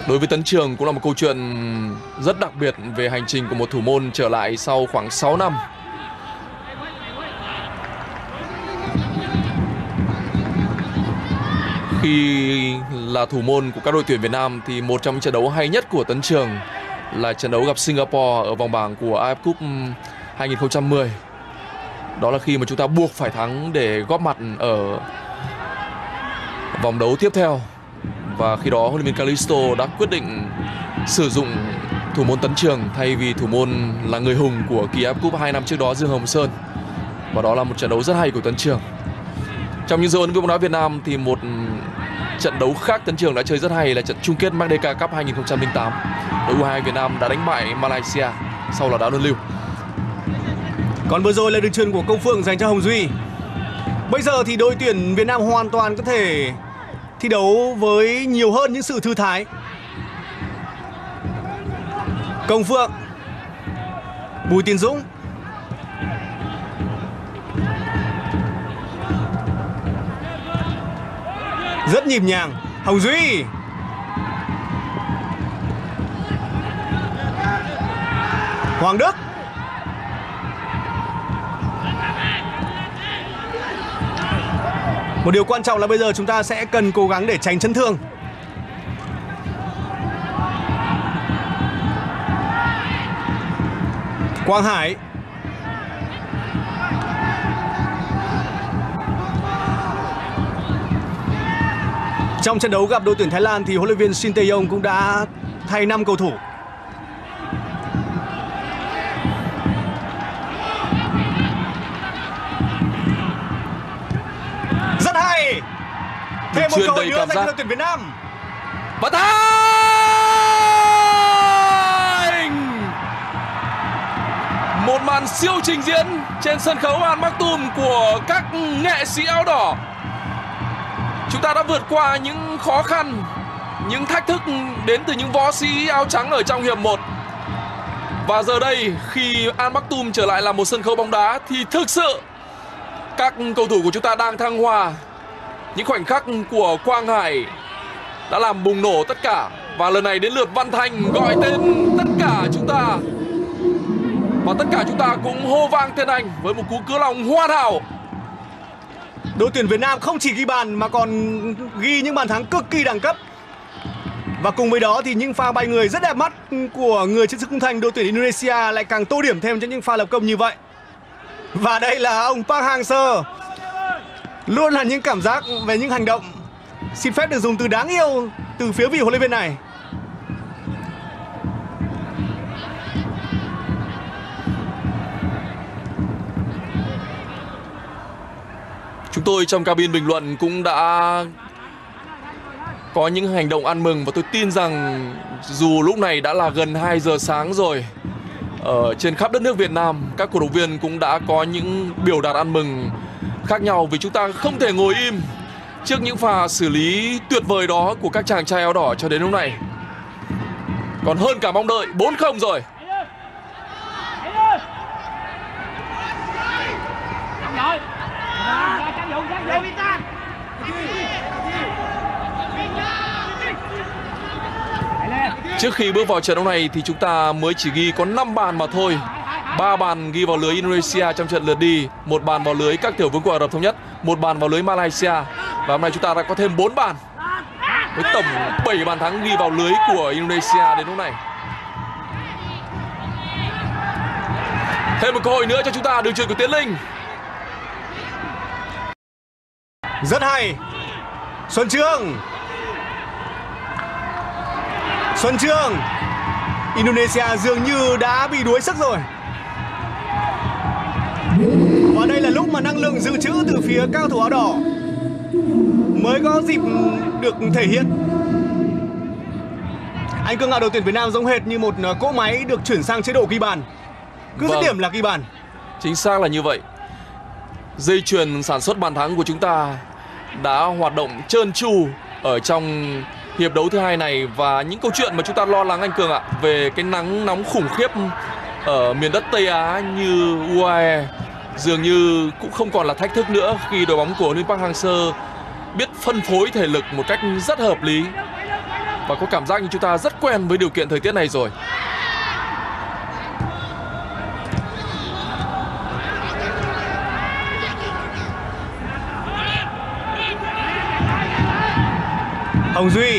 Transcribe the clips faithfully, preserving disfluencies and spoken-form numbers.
Đối với Tấn Trường cũng là một câu chuyện rất đặc biệt về hành trình của một thủ môn trở lại sau khoảng sáu năm. Khi là thủ môn của các đội tuyển Việt Nam thì một trong những trận đấu hay nhất của Tấn Trường là trận đấu gặp Singapore ở vòng bảng của a ép Cup hai nghìn không trăm mười. Đó là khi mà chúng ta buộc phải thắng để góp mặt ở vòng đấu tiếp theo. Và khi đó huấn luyện viên Calisto đã quyết định sử dụng thủ môn Tấn Trường thay vì thủ môn là người hùng của kỳ a ép Cup hai năm trước đó, Dương Hồng Sơn. Và đó là một trận đấu rất hay của Tấn Trường. Trong những dấu ấn với bóng đá Việt Nam thì một trận đấu khác Tấn Trường đã chơi rất hay là trận chung kết Merdeka Cup hai nghìn không trăm lẻ tám. Đội u hai Việt Nam đã đánh bại Malaysia sau là đá luân lưu. Còn vừa rồi là đường truyền của Công Phượng dành cho Hồng Duy. Bây giờ thì đội tuyển Việt Nam hoàn toàn có thể thi đấu với nhiều hơn những sự thư thái. Công Phượng, Bùi Tiến Dũng, rất nhịp nhàng. Hồng Duy, Hoàng Đức, một điều quan trọng là bây giờ chúng ta sẽ cần cố gắng để tránh chấn thương. Quang Hải, trong trận đấu gặp đội tuyển Thái Lan thì huấn luyện viên Shin Tae-yong cũng đã thay năm cầu thủ. Rất hay. Thêm một cơ hội nữa dành cho đội tuyển Việt Nam. Và thành! Một màn siêu trình diễn trên sân khấu Al Maktoum của các nghệ sĩ áo đỏ. Chúng ta đã vượt qua những khó khăn, những thách thức đến từ những võ sĩ áo trắng ở trong hiệp một. Và giờ đây khi Al Maktoum trở lại làm một sân khấu bóng đá thì thực sự các cầu thủ của chúng ta đang thăng hoa. Những khoảnh khắc của Quang Hải đã làm bùng nổ tất cả. Và lần này đến lượt Văn Thành gọi tên tất cả chúng ta. Và tất cả chúng ta cũng hô vang tên anh với một cú cứa lòng hoàn hảo. Đội tuyển Việt Nam không chỉ ghi bàn mà còn ghi những bàn thắng cực kỳ đẳng cấp. Và cùng với đó thì những pha bay người rất đẹp mắt của người trên sân khung thành đội tuyển Indonesia lại càng tô điểm thêm cho những pha lập công như vậy. Và đây là ông Park Hang-seo. Luôn là những cảm giác về những hành động, xin phép được dùng từ đáng yêu từ phía vị huấn luyện viên này. Chúng tôi trong cabin bình luận cũng đã có những hành động ăn mừng. Và tôi tin rằng dù lúc này đã là gần hai giờ sáng rồi, ở trên khắp đất nước Việt Nam, các cổ động viên cũng đã có những biểu đạt ăn mừng khác nhau. Vì chúng ta không thể ngồi im trước những pha xử lý tuyệt vời đó của các chàng trai áo đỏ cho đến lúc này. Còn hơn cả mong đợi, bốn không rồi. Trước khi bước vào trận đấu này thì chúng ta mới chỉ ghi có năm bàn mà thôi. ba bàn ghi vào lưới Indonesia trong trận lượt đi, một bàn vào lưới các tiểu vương quốc Ả Rập Thống Nhất, một bàn vào lưới Malaysia. Và hôm nay chúng ta đã có thêm bốn bàn, với tổng bảy bàn thắng ghi vào lưới của Indonesia đến lúc này. Thêm một cơ hội nữa cho chúng ta, đường chuyền của Tiến Linh. Rất hay. Xuân Trường, Xuân Trường. Indonesia dường như đã bị đuối sức rồi. Và đây là lúc mà năng lượng dự trữ từ phía các cầu thủ áo đỏ mới có dịp được thể hiện. Anh Cương ạ, đội tuyển Việt Nam giống hệt như một cỗ máy được chuyển sang chế độ ghi bàn. Cứ dứt điểm là ghi bàn. Chính xác là như vậy. Dây chuyền sản xuất bàn thắng của chúng ta đã hoạt động trơn tru ở trong hiệp đấu thứ hai này. Và những câu chuyện mà chúng ta lo lắng anh Cường ạ, về cái nắng nóng khủng khiếp ở miền đất Tây Á như u a e dường như cũng không còn là thách thức nữa, khi đội bóng của huấn luyện viên Park Hang-seo biết phân phối thể lực một cách rất hợp lý. và có cảm giác như chúng ta rất quen với điều kiện thời tiết này rồi. Hồng Duy.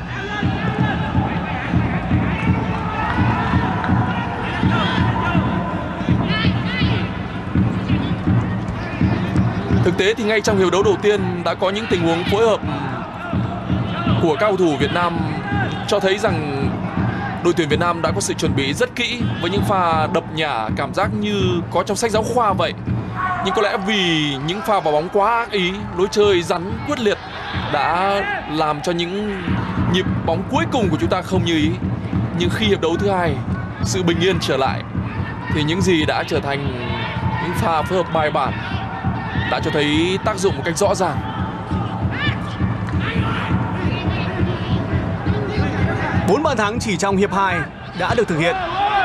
Thực tế thì ngay trong hiệp đấu đầu tiên đã có những tình huống phối hợp của các cầu thủ Việt Nam cho thấy rằng đội tuyển Việt Nam đã có sự chuẩn bị rất kỹ với những pha đập nhả cảm giác như có trong sách giáo khoa vậy. Nhưng có lẽ vì những pha vào bóng quá ác ý, lối chơi rắn quyết liệt đã làm cho những nhịp bóng cuối cùng của chúng ta không như ý. Nhưng khi hiệp đấu thứ hai, sự bình yên trở lại thì những gì đã trở thành những pha phối hợp bài bản đã cho thấy tác dụng một cách rõ ràng. Bốn bàn thắng chỉ trong hiệp hai đã được thực hiện.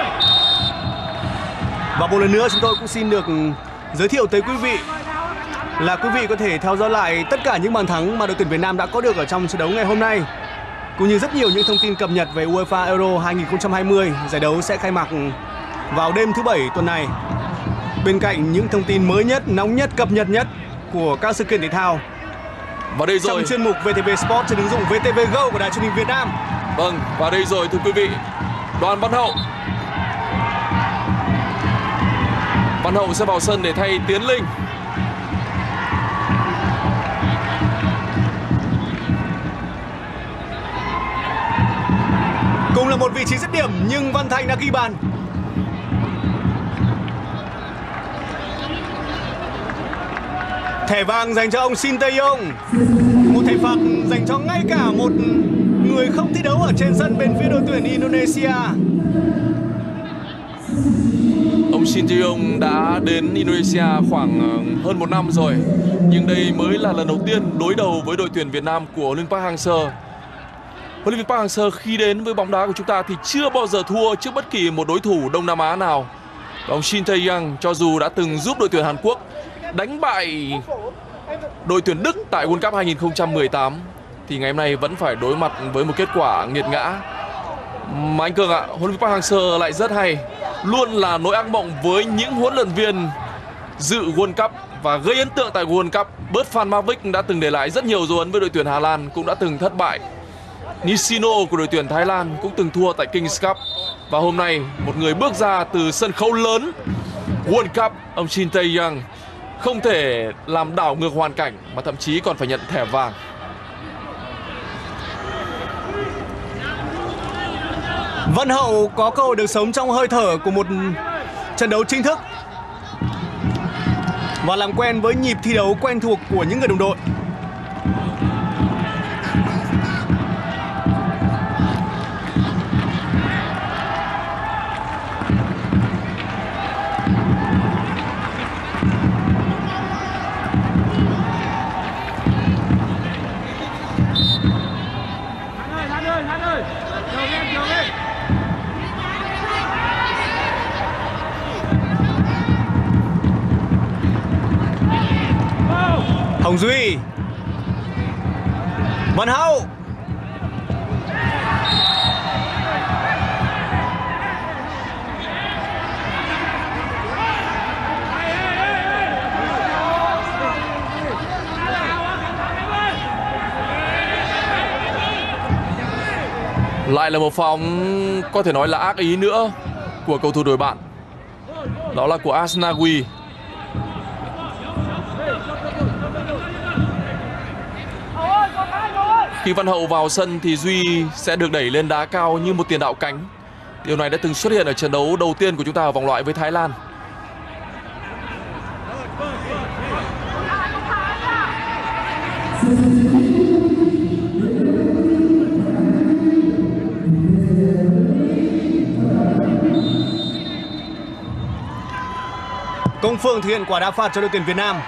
Và một lần nữa chúng tôi cũng xin được giới thiệu tới quý vị là quý vị có thể theo dõi lại tất cả những bàn thắng mà đội tuyển Việt Nam đã có được ở trong trận đấu ngày hôm nay, cũng như rất nhiều những thông tin cập nhật về UEFA Euro hai không hai không. Giải đấu sẽ khai mạc vào đêm thứ bảy tuần này. Bên cạnh những thông tin mới nhất, nóng nhất, cập nhật nhất của các sự kiện thể thao. Và đây rồi, trong chuyên mục vê tê vê Sport trên ứng dụng vê tê vê Go của Đài Truyền hình Việt Nam. Vâng, và đây rồi thưa quý vị, Đoàn Văn Hậu. Văn Hậu sẽ vào sân để thay Tiến Linh. Cùng là một vị trí dứt điểm nhưng Văn Thành đã ghi bàn. Thẻ vàng dành cho ông Shin Tae-yong. Một thẻ phạt dành cho ngay cả một người không thi đấu ở trên sân bên phía đội tuyển Indonesia. Ông Shin Tae-yong đã đến Indonesia khoảng hơn một năm rồi, nhưng đây mới là lần đầu tiên đối đầu với đội tuyển Việt Nam của Huấn luyện viên Park Hang-seo. Huấn luyện viên Park Hang-seo khi đến với bóng đá của chúng ta thì chưa bao giờ thua trước bất kỳ một đối thủ Đông Nam Á nào. Và ông Shin Tae-yong cho dù đã từng giúp đội tuyển Hàn Quốc đánh bại đội tuyển Đức tại World Cup hai không một tám thì ngày hôm nay vẫn phải đối mặt với một kết quả nghiệt ngã. Mà anh Cường ạ, huấn luyện viên Park Hang-seo lại rất hay, luôn là nỗi ác mộng với những huấn luyện viên dự World Cup và gây ấn tượng tại World Cup. Bert van Marwijk đã từng để lại rất nhiều dấu ấn với đội tuyển Hà Lan, cũng đã từng thất bại. Nishino của đội tuyển Thái Lan cũng từng thua tại Kings Cup. Và hôm nay một người bước ra từ sân khấu lớn World Cup, ông Shin Tae-yong không thể làm đảo ngược hoàn cảnh mà thậm chí còn phải nhận thẻ vàng. Văn Hậu có cơ hội được sống trong hơi thở của một trận đấu chính thức và làm quen với nhịp thi đấu quen thuộc của những người đồng đội. Hồng Duy, Văn Hậu, lại là một pha bóng có thể nói là ác ý nữa của cầu thủ đội bạn, đó là của Asnawi. Khi Văn Hậu vào sân thì Duy sẽ được đẩy lên đá cao như một tiền đạo cánh. Điều này đã từng xuất hiện ở trận đấu đầu tiên của chúng ta ở vòng loại với Thái Lan. Công Phượng thực hiện quả đá phạt cho đội tuyển Việt Nam.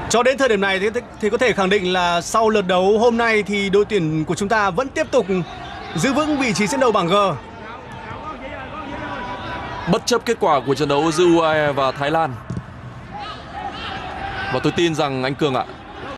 Cho đến thời điểm này thì, thì có thể khẳng định là sau lượt đấu hôm nay thì đội tuyển của chúng ta vẫn tiếp tục giữ vững vị trí dẫn đầu bảng G. Bất chấp kết quả của trận đấu giữa u a e và Thái Lan. Và tôi tin rằng anh Cường ạ,